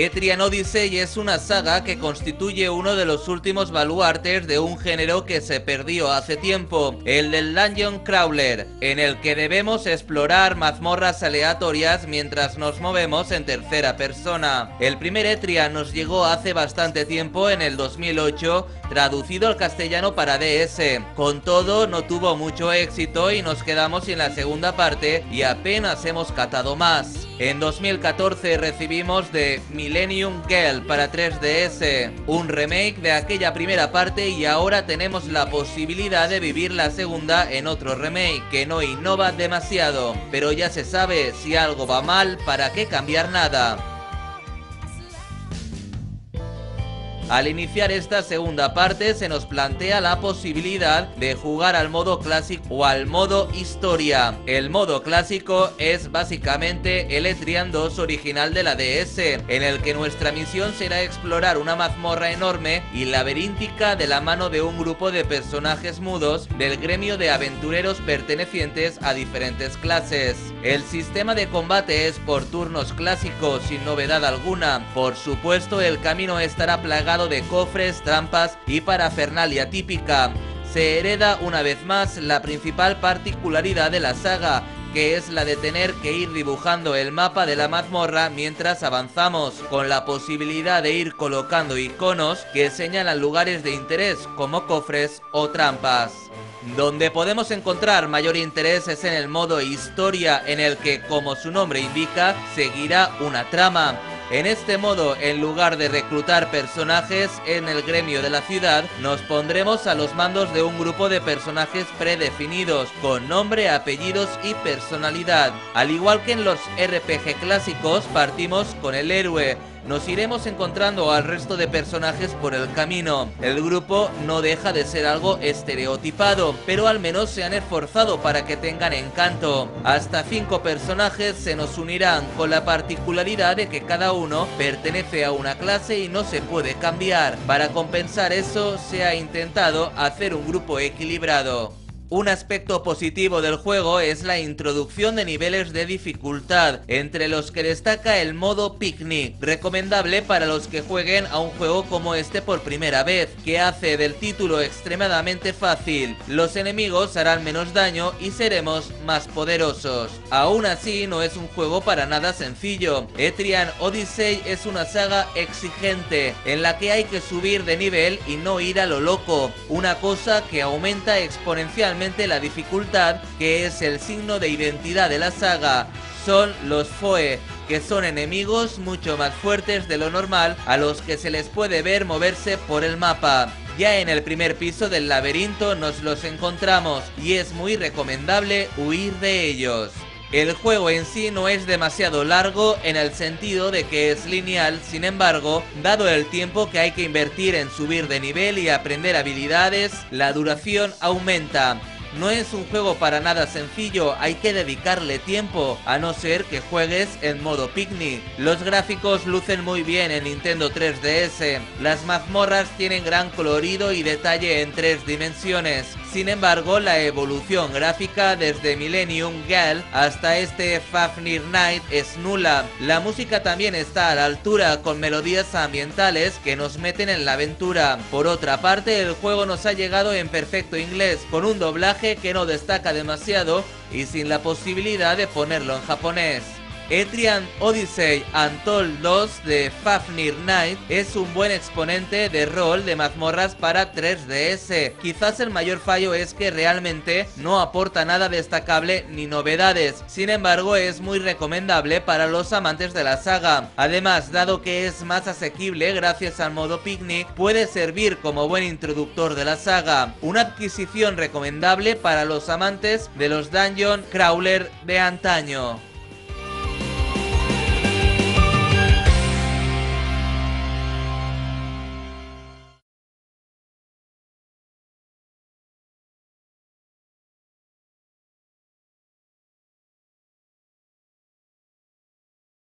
Etrian Odyssey es una saga que constituye uno de los últimos baluartes de un género que se perdió hace tiempo, el del Dungeon Crawler, en el que debemos explorar mazmorras aleatorias mientras nos movemos en tercera persona. El primer Etrian nos llegó hace bastante tiempo, en el 2008, traducido al castellano para DS. Con todo, no tuvo mucho éxito y nos quedamos sin la segunda parte y apenas hemos catado más. En 2014 recibimos The Millennium Girl para 3DS, un remake de aquella primera parte, y ahora tenemos la posibilidad de vivir la segunda en otro remake que no innova demasiado, pero ya se sabe, si algo va mal, ¿para qué cambiar nada? Al iniciar esta segunda parte se nos plantea la posibilidad de jugar al modo clásico o al modo historia. El modo clásico es básicamente el Etrian 2 original de la DS, en el que nuestra misión será explorar una mazmorra enorme y laberíntica de la mano de un grupo de personajes mudos del gremio de aventureros pertenecientes a diferentes clases. El sistema de combate es por turnos clásico, sin novedad alguna. Por supuesto, el camino estará plagado de cofres, trampas y parafernalia típica. Se hereda una vez más la principal particularidad de la saga, que es la de tener que ir dibujando el mapa de la mazmorra mientras avanzamos, con la posibilidad de ir colocando iconos que señalan lugares de interés como cofres o trampas. Donde podemos encontrar mayor interés es en el modo historia, en el que, como su nombre indica, seguirá una trama. En este modo, en lugar de reclutar personajes en el gremio de la ciudad, nos pondremos a los mandos de un grupo de personajes predefinidos, con nombre, apellidos y personalidad. Al igual que en los RPG clásicos, partimos con el héroe. Nos iremos encontrando al resto de personajes por el camino. El grupo no deja de ser algo estereotipado, pero al menos se han esforzado para que tengan encanto. Hasta 5 personajes se nos unirán, con la particularidad de que cada uno pertenece a una clase y no se puede cambiar. Para compensar eso, se ha intentado hacer un grupo equilibrado. Un aspecto positivo del juego es la introducción de niveles de dificultad, entre los que destaca el modo picnic, recomendable para los que jueguen a un juego como este por primera vez, que hace del título extremadamente fácil. Los enemigos harán menos daño y seremos más poderosos. Aún así, no es un juego para nada sencillo. Etrian Odyssey es una saga exigente, en la que hay que subir de nivel y no ir a lo loco, una cosa que aumenta exponencialmente la dificultad, que es el signo de identidad de la saga. Son los Foe, que son enemigos mucho más fuertes de lo normal, a los que se les puede ver moverse por el mapa. Ya en el primer piso del laberinto nos los encontramos y es muy recomendable huir de ellos. El juego en sí no es demasiado largo, en el sentido de que es lineal. Sin embargo, dado el tiempo que hay que invertir en subir de nivel y aprender habilidades, la duración aumenta. No es un juego para nada sencillo, hay que dedicarle tiempo, a no ser que juegues en modo picnic. Los gráficos lucen muy bien en Nintendo 3DS, las mazmorras tienen gran colorido y detalle en 3 dimensiones. Sin embargo, la evolución gráfica desde Millennium Girl hasta este Fafnir Night es nula. La música también está a la altura, con melodías ambientales que nos meten en la aventura. Por otra parte, el juego nos ha llegado en perfecto inglés, con un doblaje que no destaca demasiado y sin la posibilidad de ponerlo en japonés. Etrian Odyssey Untold 2 de Fafnir Night es un buen exponente de rol de mazmorras para 3DS. Quizás el mayor fallo es que realmente no aporta nada destacable ni novedades. Sin embargo, es muy recomendable para los amantes de la saga. Además, dado que es más asequible gracias al modo picnic, puede servir como buen introductor de la saga. Una adquisición recomendable para los amantes de los Dungeon Crawler de antaño.